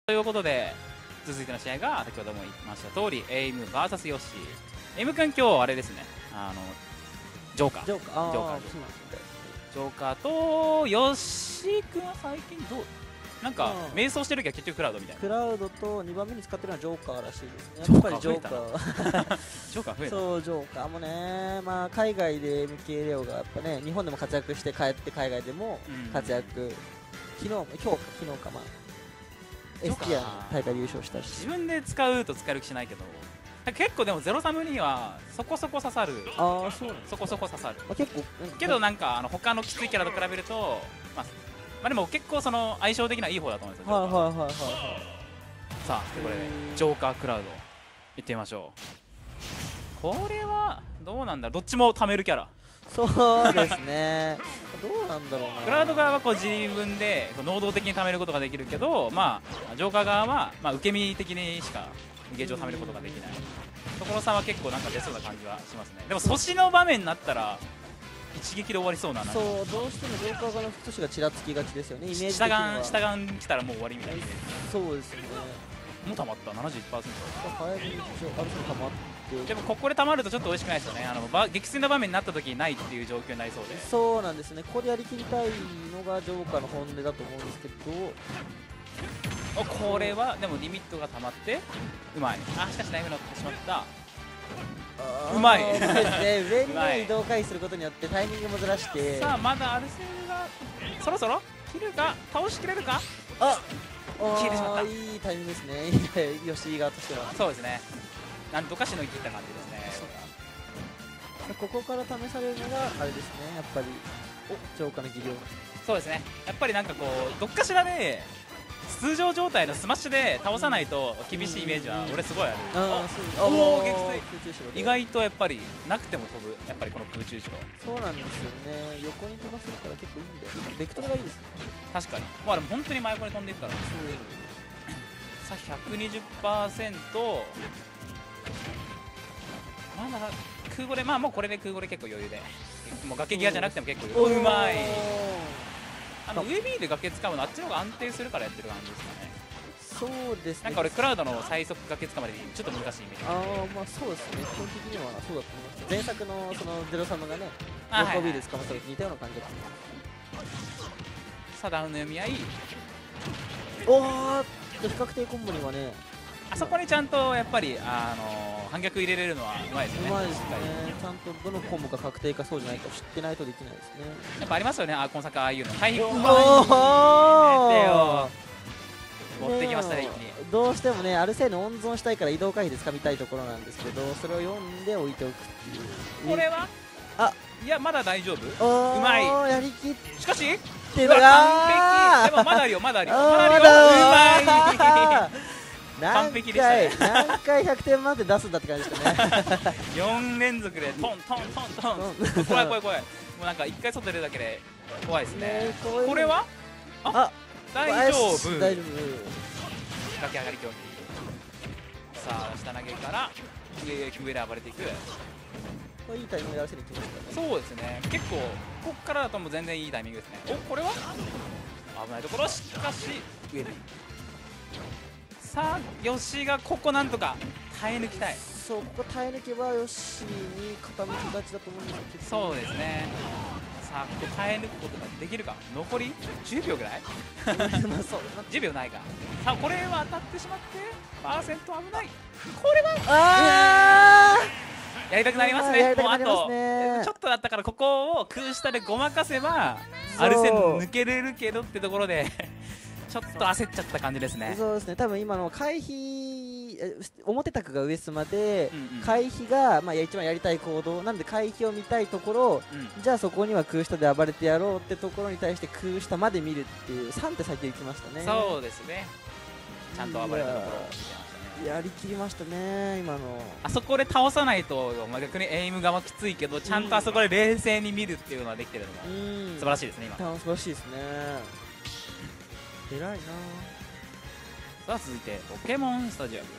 ということで続いての試合が先ほども言いました通りエイム VS ヨッシー。エイム君今日あれですね、ジョーカージョーカージョーカーとヨッシー君は最近どうなんか迷走してるけど結局クラウドみたいな。 クラウドと2番目に使ってるのはジョーカーらしいですジョーカーね。やっぱりジョーカージョーカー増えた。 そうジョーカーもね、まあ、海外で MK レオがやっぱね日本でも活躍して帰って海外でも活躍、昨日かまあエスティアの大会で優勝したし、 自分で使うと使える気しないけど結構でもゼロサムにはそこそこ刺さる。 ああそうなんです、 そこそこ刺さる、 まあ、結構けどなんか他のきついキャラと比べると、まあでも結構その相性的にはいい方だと思うんですよ。 はいはいはいはいはい。 さあということでジョーカークラウドいってみましょう。これはどうなんだ、どっちも貯めるキャラ。 そうですねどうなんだろうな。 クラウド側はこう自分で能動的に貯めることができるけど、まあ、ジョーカー側は、まあ、受け身的にしかゲージを貯めることができない。ところ差は結構なんか出そうな感じはしますね。でも阻止の場面になったら一撃で終わりそうな。 そうどうしてもジョーカー側の都市がちらつきがちですよね、イメージ的下には。 ガン来たらもう終わりみたいで。 そうですね。 もう溜まった 71%。 早めにアルセン溜まってでもここで溜まるとちょっと美味しくないですよね。激戦の場面になった時にないっていう状況になりそうで。 そうなんですね、ここでやりきりたいのがジョーカーの本音だと思うんですけど、 これはでもリミットが溜まってうまい。しかしナイフ乗ってしまった。うまいですね、上に、ね、移動回避することによってタイミングもずらして、 さあまだアルセールがそろそろ切るか、倒しきれるか。消えてしまった。 いいタイミングですね吉井側としては。 そうですね、なんとかしのぎ切った感じですね。 ここから試されるのがあれですね、やっぱりジョーカーの技量。 そうですね、やっぱりなんかこうどっかしらで通常状態のスマッシュで倒さないと厳しいイメージは俺すごいある。おお撃墜、意外とやっぱりなくても飛ぶ、やっぱりこの空中城。 そうなんですよね、横に飛ばせるから結構いいんだよ、ベクトルがいいですね。 確かに、まあでも本当に真横に飛んでいくから。さあ 120%、 まだ空ゴレ、まあもうこれで空ゴレ結構余裕で、もう崖際じゃなくても結構うまい。上 B で崖使うのあっちの方が安定するからやってる感じですかね。 そうですね、 なんか俺クラウドの最速崖使うまでちょっと難しいイメージ。 まあそうですね、基本的にはそうだと思います。前作のそのゼロサムがね、 横横 B で捕まった時似たような感じだと思います。 さあダウンの読み合い、 比較的コンボにはね、 あそこにちゃんとやっぱり反逆入れれるのはうまいですね。 うまいですね、ちゃんとどのコンボが確定かそうじゃないかを知ってないとできないですね。 やっぱありますよね、今作ああいうの回避うまい持ってきましたね、一気に。 どうしてもねアルセーヌ温存したいから移動回避で掴みたいところなんですけど、それを読んで置いておくっていう。 これはいやまだ大丈夫、うまい。 やりきっしかしてる完璧。でもまだあるよ、まだあるよ、まだあるよ、うまい。完璧でしたね。 何回100点満点出すんだって感じでしたね 4連続でトントントントン怖い怖い怖い。もうなんか1回外出るだけで怖いですね。これは大丈夫、 大丈夫、 崖上がり競技。さあ下投げから上で暴れていく。 これいいタイミングでやらせに来ましたね。 そうですね、結構ここからだともう全然いいタイミングですね。これは危ないところ、しかし上でさあ吉井がここなんとか耐え抜きたい。 そう、ここ耐え抜けばヨッシーに傾きがちだと思うんですけど、 そうですね。さあここ耐え抜くことができるか。残り10秒ぐらい10秒ないか。さあこれは当たってしまってパーセント危ない。これはやりたくなりますね。もうあとちょっとだったからここを空下でごまかせばアルセン抜けれるけどってところでちょっと焦っちゃった感じですね。 そうですね、多分今の回避、表卓が上スマで、回避が、まあ、一番やりたい行動なので回避を見たいところ、じゃあそこには空下で暴れてやろうってところに対して空下まで見るっていう3手先でいきましたね。 そうですね、ちゃんと暴れたところやりきりましたね、今の。 あそこで倒さないと、まあ、逆にエイム側きついけどちゃんとあそこで冷静に見るっていうのができてるのが素晴らしいですね。今素晴らしいですね、偉いな。 さあ続いてポケモンスタジアム、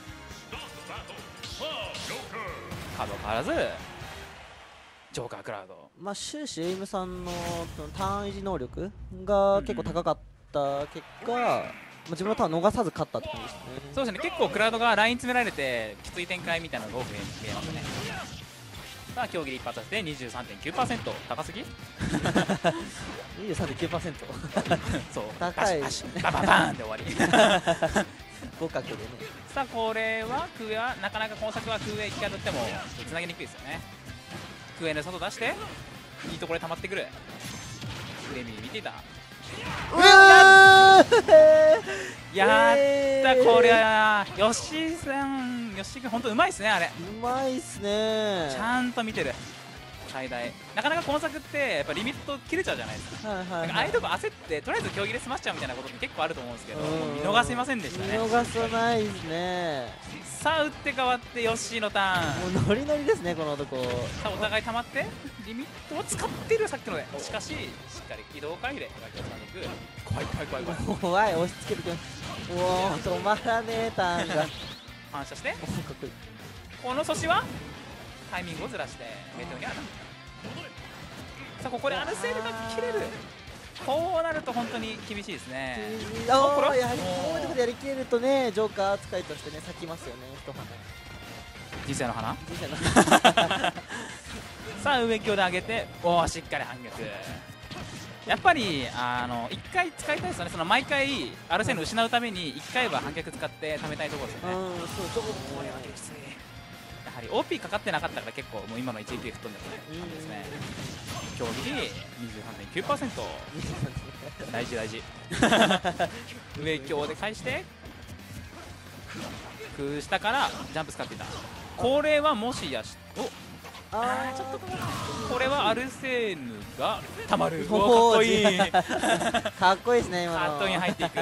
カード変わらずジョーカークラウド。 まあ終始エイムさんのターン維持能力が結構高かった結果、 自分は多分逃さず勝ったって感じですね。 そうですね、結構クラウドがライン詰められてきつい展開みたいなのが多く見えますね。さあ競技一発で 23.9%、 高すぎ 23.9%。 そう高いバシバシバババーンって終わり互角でね。 さあこれは空はなかなかこの作は空へ行き当たってもつなげにくいですよね。空への外出していいところで溜まってくる。フレミ見ていた。やったこれは吉井さん、吉井君本当うまいですね。あれうまいっすね。 ちゃんと見てる。最大なかなかこの作ってやっぱリミット切れちゃうじゃないですか。ああいうとこ焦ってとりあえず競技で済ましちゃうみたいなことって結構あると思うんですけど、見逃せませんでしたね。 見逃さないですね。 さあ打って変わってヨッシーのターン。 もうノリノリですねこの男。 さあお互い溜まってリミットを使っているさっきので、しかししっかり移動回避でガキをつんでいく。怖い怖い怖い怖い怖い。押し付けてくる。もう止まらねえターンが反射してかっこいい。 この阻止はタイミングをずらしてゲートに当たった。さあここでアルセールが切れる。こうなると本当に厳しいですね。 これやはりこういうところでやりきれるとね、ジョーカー扱いとしてね咲きますよね。一花人生の花。 人生のさあ上強で上げて、おおしっかり反逆。やっぱり1回使いたいですよね。その毎回アルセール失うために1回は反逆使って貯めたいところですよね。 そうこれはきつい。やはり OP かかってなかったから結構もう今の 1EP 吹っ飛んでる感じですね。競技に 23.9%。 大事大事上強で返して空下からジャンプ使っていた。これはもしやしちょっとこれはアルセーヌがたまる。かっこいいかっこいいですね今の。 カットイン入っていく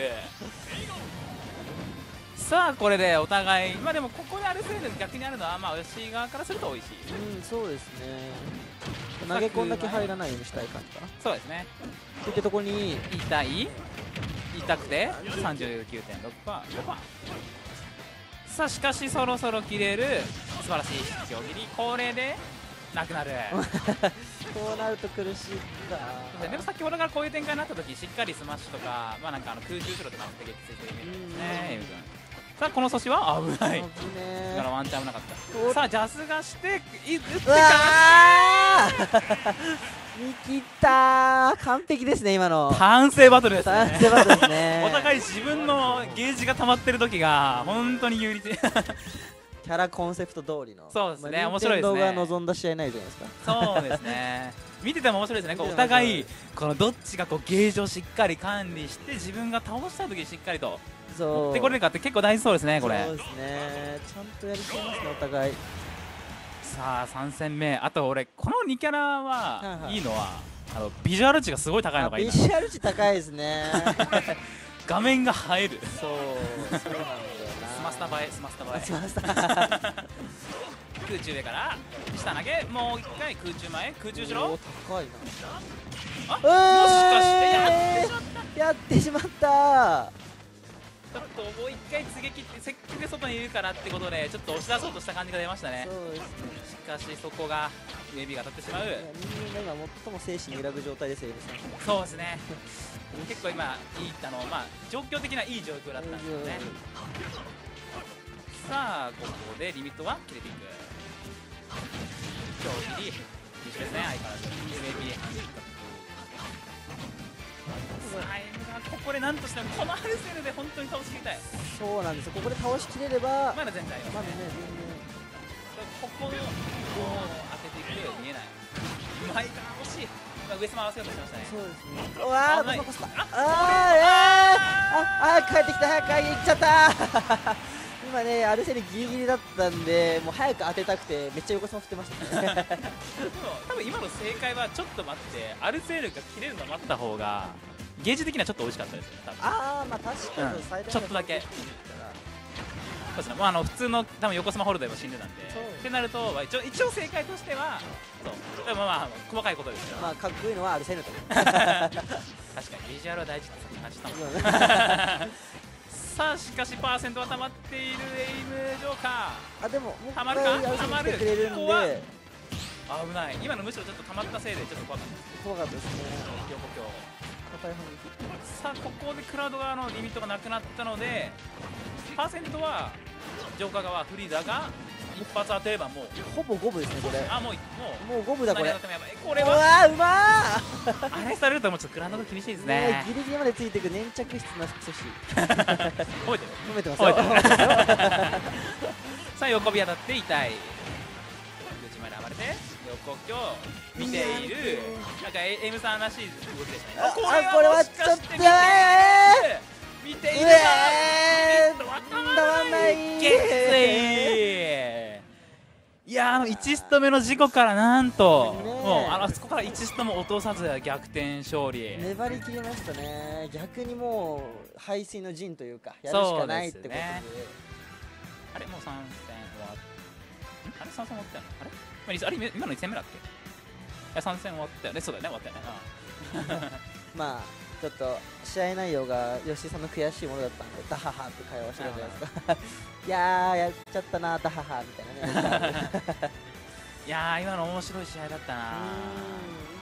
さあこれでお互いでもここでアルセーヌ逆にあるのは吉井側からすると美味しい。 そうですね。投げ込んだけ入らないようにしたい感じかな。 そうですね。 といったところに痛くて 39.6%、5%。さあしかしそろそろ切れる素晴らしい引きを切り、これでなくなるこうなると苦しいか。 でも先ほどからこういう展開になった時しっかりスマッシュとか、なんか空中後ろで回って撃ついてるイメージですね。エム君さあこの阻止は危ない。だからワンチャン危なかった。さあジャスがして打ってから見切ったー。完璧ですね今の。 単性バトルですね。 単性バトルですねお互い自分のゲージが溜まってる時が本当に有利でキャラコンセプト通りの。 そうですね。面白いですね。 任天堂が望んだ試合ないじゃないですか。 そうですね。見てても面白いですね。お互いこのどっちがゲージをしっかり管理して自分が倒したい時にしっかりと持ってこれるかって結構大事そうですねこれ。 そうですね。ちゃんとやりきれますねお互い。 さあ3戦目。あと俺この2キャラはいいのはビジュアル値がすごい高いのがいいな。 ビジュアル値高いですね画面が映える。 そうなんだよな。 スマスタ映えスマスタ映え空中上から下投げ、もう一回空中前空中後ろ。 高いな。 もしかしてやってしまった。 ちょっともう一回追撃ってせっかく外にいるからってことでちょっと押し出そうとした感じが出ましたね。 そうですね。 しかしそこがウェビーが当たってしまう。 人間が今最も精神揺らぐ状態ですよ。 そうですね。結構今いい状況的ないい状況だったんですよね。さあここでリミットは切れていく。競技一緒ですね。相変わらずウェビー反撃。ここでなんとしてもこのアルセールで本当に倒しきりたい。 そうなんですよ。ここで倒しきれればまだ全体まだねここを当てていく。見えない。うまいか惜しい。上様合わせようとしましたね。 そうですね。うわー、残した。帰ってきた。早く帰り行っちゃった今ねアルセールギリギリだったんでもう早く当てたくてめっちゃ横様振ってましたね多分今の正解はちょっと待ってアルセールが切れるの待った方がゲージ的にはちょっと美味しかったですよ。 確かに最大ちょっとだけ。そうですね。普通の多分横スマホルダーも死んでたんでってなると一応正解としてはそうでも細かいことですけどかっこいいのはアルセールと確かにビジュアルは大事って感じたもんさあしかしパーセントは溜まっているエイムジョーカー。 でも溜まるか溜まる。 ここは危ない。今のむしろちょっと溜まったせいでちょっと怖かったです。 怖かったですね。 横強硬い反撃。 さあここでクラウド側のリミットがなくなったので、パーセントはジョーカー側フリーザが一発当てればもうほぼ五分ですねこれ。 あもう五分だこれ。 これうわはーうまー。 あれされるともうちょっとクラウドが厳しいですね。 ギリギリまでついていく粘着質な素子。 覚えてる褒めてますよ。 さあ横火当たって痛い。内まで暴れて横強見ている。なんか M さんらしい動きでしたね。 これはちょっと見ているがたまんない。 いや1スト目の事故からなんとねもうあそこから1ストも落とさず逆転勝利。 粘り切りましたね。逆にもう排水の陣というかやるしかないってことで。 あれもう3戦終わっあれ3戦終わったよね。あれ今の2戦目だっけ。いや3戦終わったよね。そうだよね終わったよね。 まあちょっと試合内容が吉井さんの悔しいものだったんでダハハって会話してたじゃないですか。いやーやっちゃったなダハハみたいなね。 いやー今の面白い試合だったな。